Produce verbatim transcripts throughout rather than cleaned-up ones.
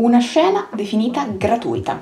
Una scena definita gratuita.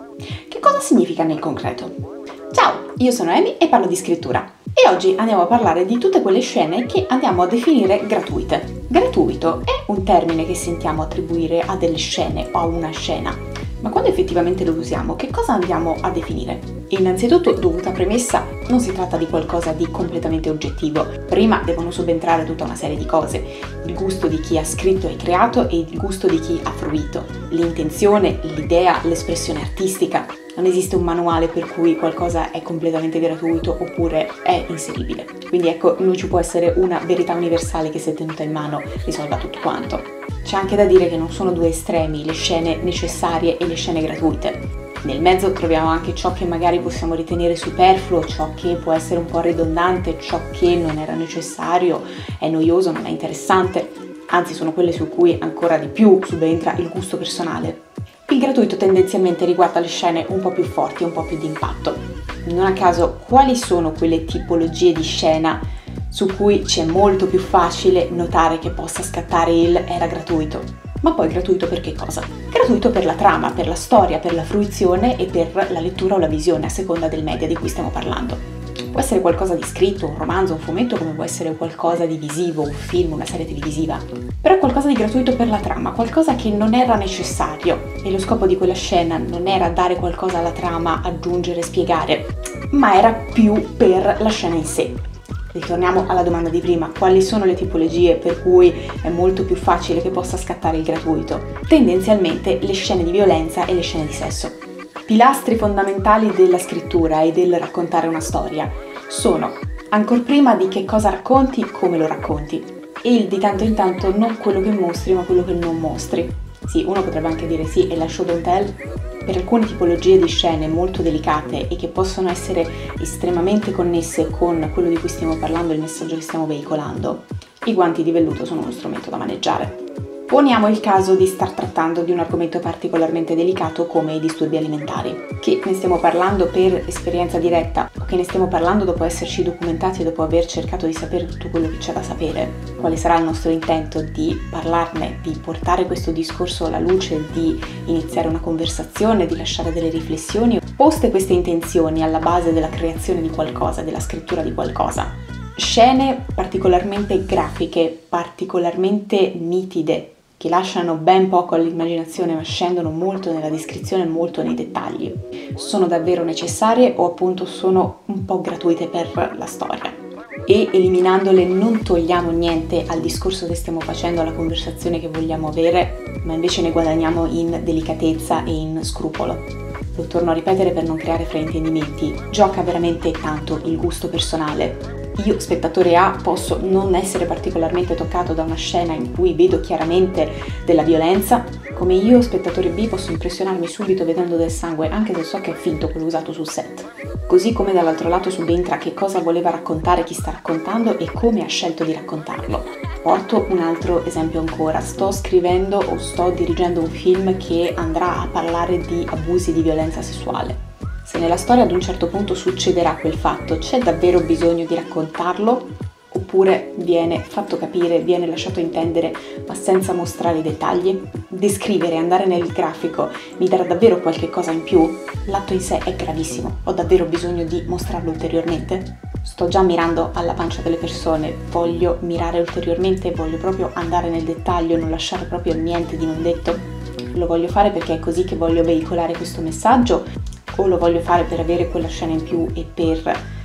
Che cosa significa nel concreto? Ciao, io sono Amy e parlo di scrittura. E oggi andiamo a parlare di tutte quelle scene che andiamo a definire gratuite. Gratuito è un termine che sentiamo attribuire a delle scene o a una scena, ma quando effettivamente lo usiamo, che cosa andiamo a definire? Innanzitutto, dovuta premessa, non si tratta di qualcosa di completamente oggettivo. Prima devono subentrare tutta una serie di cose: il gusto di chi ha scritto e creato e il gusto di chi ha fruito, l'intenzione, l'idea, l'espressione artistica. Non esiste un manuale per cui qualcosa è completamente gratuito oppure è inseribile. Quindi ecco, non ci può essere una verità universale che se tenuta in mano risolva tutto quanto. C'è anche da dire che non sono due estremi, le scene necessarie e le scene gratuite. Nel mezzo troviamo anche ciò che magari possiamo ritenere superfluo, ciò che può essere un po' ridondante, ciò che non era necessario, è noioso, non è interessante. Anzi, sono quelle su cui ancora di più subentra il gusto personale. Il gratuito tendenzialmente riguarda le scene un po' più forti, un po' più di impatto. Non a caso, quali sono quelle tipologie di scena su cui c'è molto più facile notare che possa scattare il era gratuito? Ma poi gratuito per che cosa? Gratuito per la trama, per la storia, per la fruizione e per la lettura o la visione, a seconda del media di cui stiamo parlando. Può essere qualcosa di scritto, un romanzo, un fumetto, come può essere qualcosa di visivo, un film, una serie televisiva. Però è qualcosa di gratuito per la trama, qualcosa che non era necessario. E lo scopo di quella scena non era dare qualcosa alla trama, aggiungere, spiegare, ma era più per la scena in sé. Ritorniamo alla domanda di prima: quali sono le tipologie per cui è molto più facile che possa scattare il gratuito? Tendenzialmente le scene di violenza e le scene di sesso. Pilastri fondamentali della scrittura e del raccontare una storia sono, ancor prima di che cosa racconti, come lo racconti, e il di tanto in tanto non quello che mostri ma quello che non mostri. Sì, uno potrebbe anche dire sì, è la show don't tell. Per alcune tipologie di scene molto delicate e che possono essere estremamente connesse con quello di cui stiamo parlando, il messaggio che stiamo veicolando, i guanti di velluto sono uno strumento da maneggiare. Poniamo il caso di star trattando di un argomento particolarmente delicato come i disturbi alimentari. Che ne stiamo parlando per esperienza diretta o che ne stiamo parlando dopo esserci documentati e dopo aver cercato di sapere tutto quello che c'è da sapere, quale sarà il nostro intento di parlarne, di portare questo discorso alla luce, di iniziare una conversazione, di lasciare delle riflessioni. Poste queste intenzioni alla base della creazione di qualcosa, della scrittura di qualcosa. Scene particolarmente grafiche, particolarmente nitide, che lasciano ben poco all'immaginazione ma scendono molto nella descrizione e molto nei dettagli. Sono davvero necessarie o appunto sono un po' gratuite per la storia? E eliminandole non togliamo niente al discorso che stiamo facendo, alla conversazione che vogliamo avere, ma invece ne guadagniamo in delicatezza e in scrupolo. Lo torno a ripetere per non creare fraintendimenti: gioca veramente tanto il gusto personale. Io, spettatore A, posso non essere particolarmente toccato da una scena in cui vedo chiaramente della violenza, come io, spettatore B, posso impressionarmi subito vedendo del sangue, anche se so che è finto quello usato sul set. Così come dall'altro lato subentra che cosa voleva raccontare chi sta raccontando e come ha scelto di raccontarlo. Porto un altro esempio ancora: sto scrivendo o sto dirigendo un film che andrà a parlare di abusi di violenza sessuale. Se nella storia ad un certo punto succederà quel fatto, c'è davvero bisogno di raccontarlo? Oppure viene fatto capire, viene lasciato intendere, ma senza mostrare i dettagli? Descrivere, andare nel grafico, mi darà davvero qualche cosa in più? L'atto in sé è gravissimo, ho davvero bisogno di mostrarlo ulteriormente? Sto già mirando alla pancia delle persone, voglio mirare ulteriormente, voglio proprio andare nel dettaglio, non lasciare proprio niente di non detto? Lo voglio fare perché è così che voglio veicolare questo messaggio? O lo voglio fare per avere quella scena in più e per,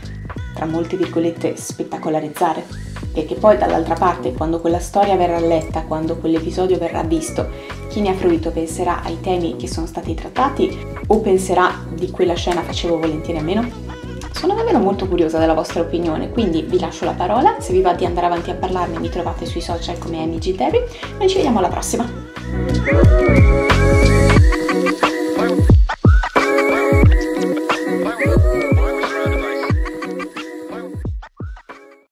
tra molte virgolette, spettacolarizzare? Perché poi dall'altra parte, quando quella storia verrà letta, quando quell'episodio verrà visto, chi ne ha fruito penserà ai temi che sono stati trattati o penserà di quella scena facevo volentieri a meno? Sono davvero molto curiosa della vostra opinione, quindi vi lascio la parola. Se vi va di andare avanti a parlarne, mi trovate sui social come Amy G. Terry. Noi ci vediamo alla prossima!